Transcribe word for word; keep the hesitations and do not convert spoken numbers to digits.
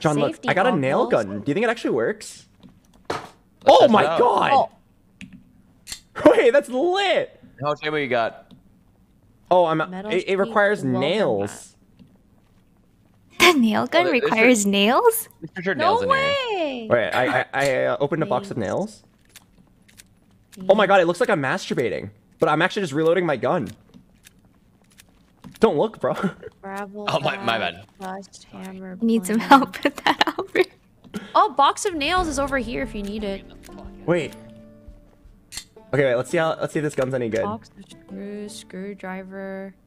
John, look, Safety I got a nail goggles. gun. Do you think it actually works? Let's Oh test it my out. god! Oh, Wait, that's lit! How much ammo you got? Oh, I'm. Metal It, it sheet, requires welcome nails. The nail gun Oh, there's requires nails? There's sure no nails in here. way. Wait, I I, I uh, opened a box of Nails. nails. Oh my god, it looks like I'm masturbating, but I'm actually just reloading my gun. Don't look, bro. Gravel Oh, my- my bag, bad. Rust, hammer. I need some plan. help with that, Albert. Oh, box of nails is over here if you need it. Wait. Okay, wait. Let's see how. Let's see if this gun's any good. Box of screws, screwdriver.